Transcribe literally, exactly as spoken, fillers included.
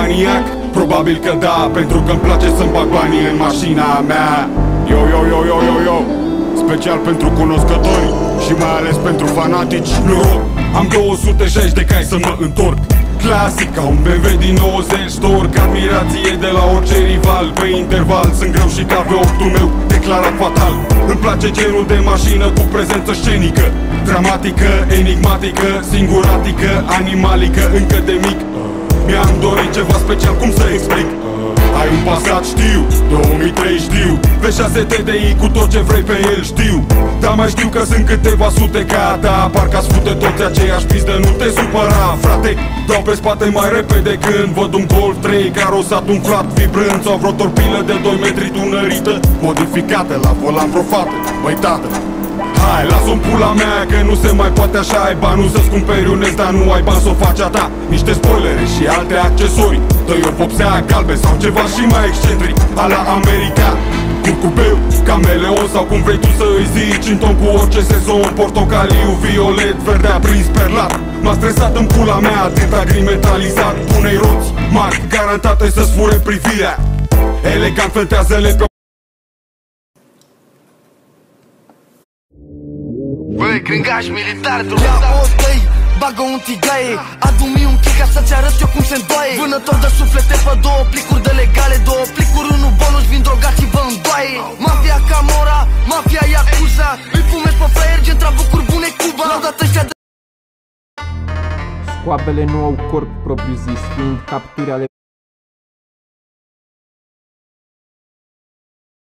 maniac? Probabil că da, pentru că-mi place să-mi bag banii în mașina mea. Yo, yo, yo, yo, yo, yo. Special pentru cunoscători și mai ales pentru fanatici. Noroc, am două sute șaizeci de cai să mă întorc. Clasic, ca un B M W din nouăzeci. Torc admirație de la orice rival. Pe interval sunt greu și ca V opt-ul meu declarat fatal. Îmi place genul de mașină cu prezență scenică, dramatică, enigmatică, singuratică, animalică. Încă de mic mi-am dorit ceva special, cum să explic? Ai un Passat, știu, două mii trei, știu, V șase T D I cu tot ce vrei pe el, știu. Dar mai știu că sunt câteva sute ca ta. Parcă-ați fute toți aceeași pistă, nu te supăra, frate. Dau pe spate mai repede când văd un Golf trei carosat umflat, vibrând, sau vreo torpilă de doi metri tunărită, modificată la volan vreo fată. Băi tată, hai, lasă-o-n pula mea că nu se mai poate așa. Ai banul să-ți cumperi un X, dar nu ai bani să o faci a ta. Niște spoilere și alte accesorii, dă-i o vopsea galben sau ceva și mai excentric, a la America. Curcubeu, cameleon sau cum vrei tu să îi zici, în ton cu orice sezon, portocaliu, violet, verde aprins, perlat. M-a stresat în pula mea atâta gri metalizat. Pune-i roți mari, garantate să-ți fure privirea. Elegant fântează-le pe Băi, gringaș militar, ia o tăi, bagă un tigaie, adu-mi un kick ca să-ți arăt eu cum se îndoaie. Vânător de suflete pe două plicuri de legale, două plicuri, unul bonus, vin drogați vă îndoaie. Mafia Camora, mafia Yakuza, îi fumez pe fraier, gen trabucuri bune Cuba. L-au dat ăștia de... Scoabele nu au corp propriu zis, fiind capturi ale